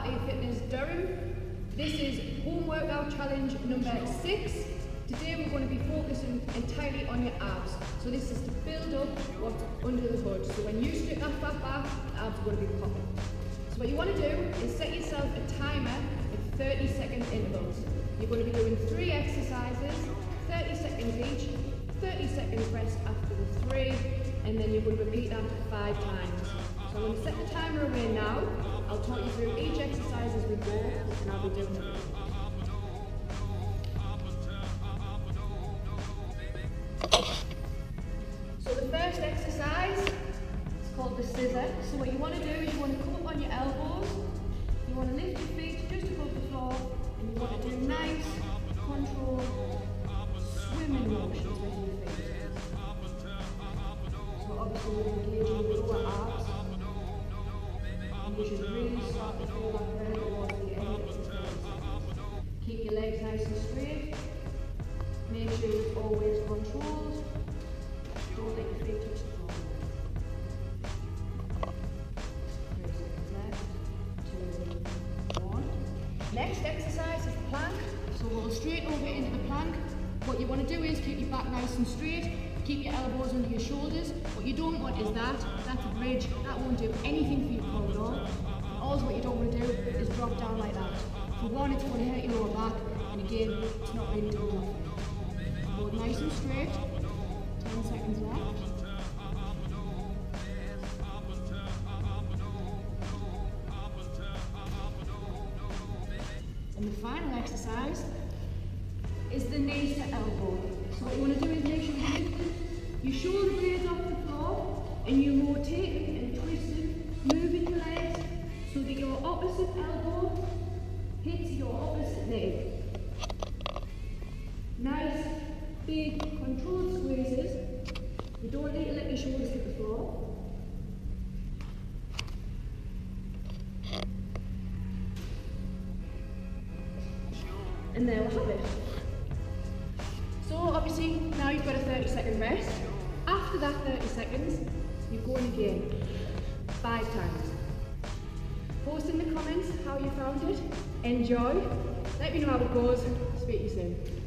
Party Fitness Durham. This is home workout challenge number 6. Today we're going to be focusing entirely on your abs. So this is to build up what's under the hood. So when you strip that fat back, the abs are going to be popping. So what you want to do is set yourself a timer at 30-second intervals. You're going to be doing 3 exercises, 30 seconds each, 30 seconds rest after the 3, and then you're going to repeat that 5 times. So I'm going to set the timer away now. I'll talk you through each exercise as we go, and I'll be doing it. So the first exercise is called the scissor. So what you want to do is you want to come up on your elbows, you want to lift your feet just above the floor, and you want to do nice, controlled swimming motions with your feet. So obviously we're engaging the lower abs. You should really start to feel that burn towards the end of the exercise. Keep your legs nice and straight. Make sure it's always controlled. Don't let your feet touch the floor. 3 seconds left. 2, 1. Next exercise is the plank. So we'll go straight over into the plank. What you want to do is keep your back nice and straight. Keep your elbows under your shoulders. What you don't want is that's a bridge. That won't do anything for your core at all. Also what you don't want to do is drop down like that. For one, it's going to hurt your lower back, and again, it's not really doing nothing. Hold nice and straight. 10 seconds left. And the final exercise is the knees to elbow. So what you want to do is make sure you lift your shoulder blades off the floor, and you rotate and twist it, moving your legs so that your opposite elbow hits your opposite knee. Nice, big, controlled squeezes. You don't need to let your shoulders hit the floor. And there we have it. So obviously now you've got a 30-second rest. After that 30 seconds, you're going again, 5 times. Post in the comments how you found it. Enjoy. Let me know how it goes. Speak to you soon.